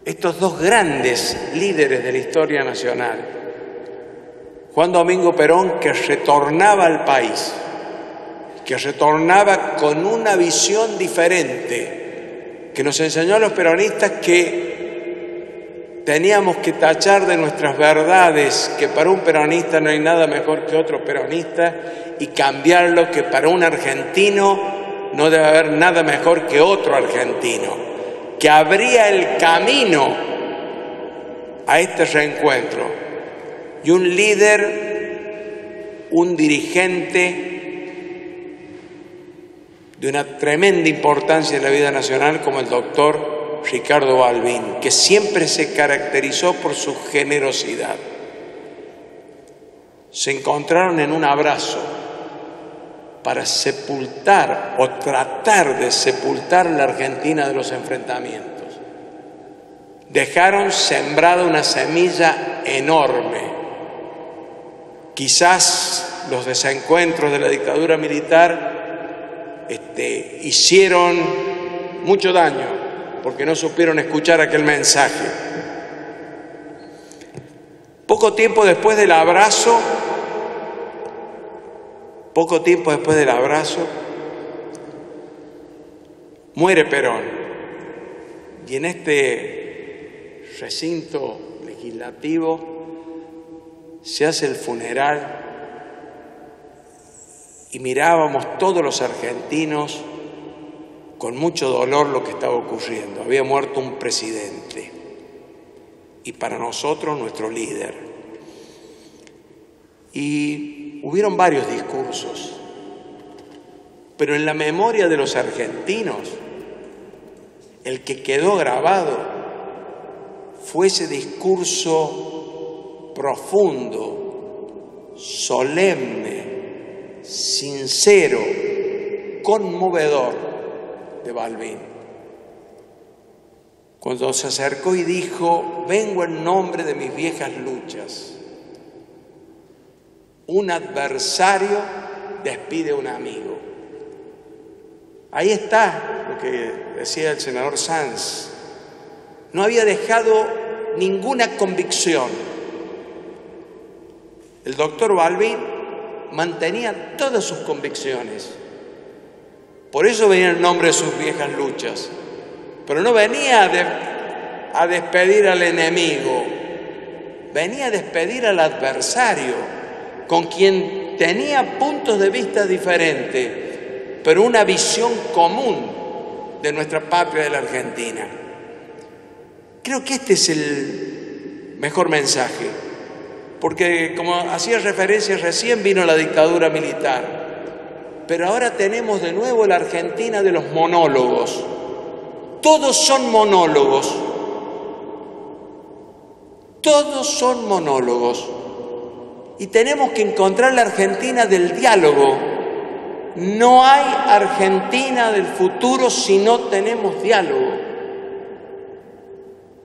estos dos grandes líderes de la historia nacional. Juan Domingo Perón, que retornaba al país, que retornaba con una visión diferente, que nos enseñó a los peronistas que teníamos que tachar de nuestras verdades, que para un peronista no hay nada mejor que otro peronista, y cambiarlo, que para un argentino no debe haber nada mejor que otro argentino, que abría el camino a este reencuentro. Y un líder, un dirigente de una tremenda importancia en la vida nacional como el doctor Ricardo Balbín, que siempre se caracterizó por su generosidad. Se encontraron en un abrazo para sepultar o tratar de sepultar la Argentina de los enfrentamientos. Dejaron sembrada una semilla enorme. Quizás los desencuentros de la dictadura militar hicieron mucho daño porque no supieron escuchar aquel mensaje. Poco tiempo después del abrazo, muere Perón. Y en este recinto legislativo se hace el funeral y mirábamos todos los argentinos con mucho dolor lo que estaba ocurriendo. Había muerto un presidente y para nosotros nuestro líder. Y hubieron varios discursos, pero en la memoria de los argentinos el que quedó grabado fue ese discurso profundo, solemne, sincero, conmovedor de Balbín, cuando se acercó y dijo: vengo en nombre de mis viejas luchas. Un adversario despide a un amigo. Ahí está lo que decía el senador Sanz. No había dejado ninguna convicción. El doctor Balbín mantenía todas sus convicciones. Por eso venía el nombre de sus viejas luchas. Pero no venía a despedir al enemigo, venía a despedir al adversario, con quien tenía puntos de vista diferentes, pero una visión común de nuestra patria, de la Argentina. Creo que este es el mejor mensaje, porque como hacía referencia recién, vino la dictadura militar, pero ahora tenemos de nuevo la Argentina de los monólogos. Todos son monólogos, todos son monólogos, y tenemos que encontrar la Argentina del diálogo. No hay Argentina del futuro si no tenemos diálogo.